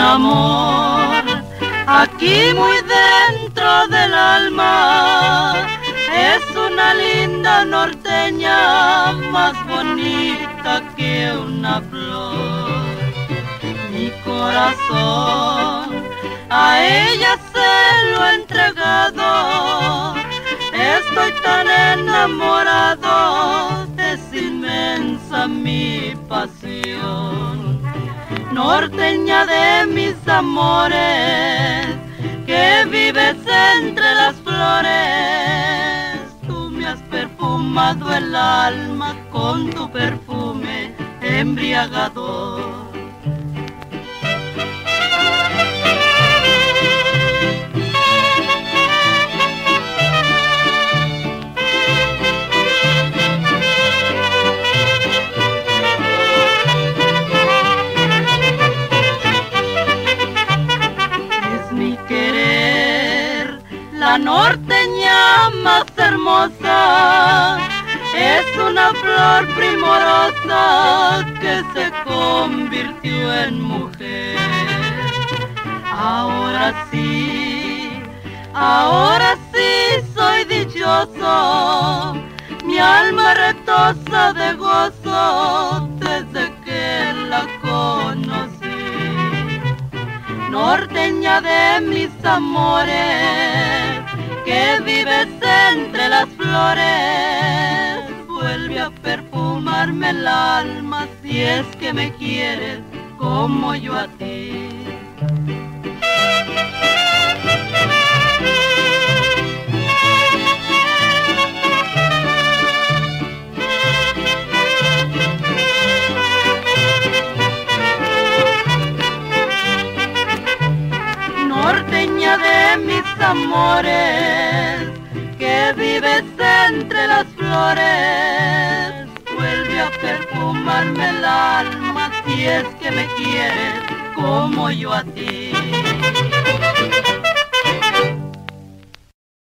amor aquí muy dentro del alma. Es una linda norteña, más bonita que una flor. Mi corazón a ella se lo he entregado. Estoy tan enamorado, es inmensa mi pasión. Norteña de mis amores, que vives entre las flores. Tú me has perfumado el alma con tu perfume embriagador. La norteña más hermosa es una flor primorosa que se convirtió en mujer. Ahora sí soy dichoso, mi alma retosa de gozo desde que la conocí. Norteña de mis amores, que vives entre las flores, vuelve a perfumarme el alma si es que me quieres como yo a ti. Norteña de mis amores, que vives entre las flores, vuelve a perfumarme el alma si es que me quieres como yo a ti.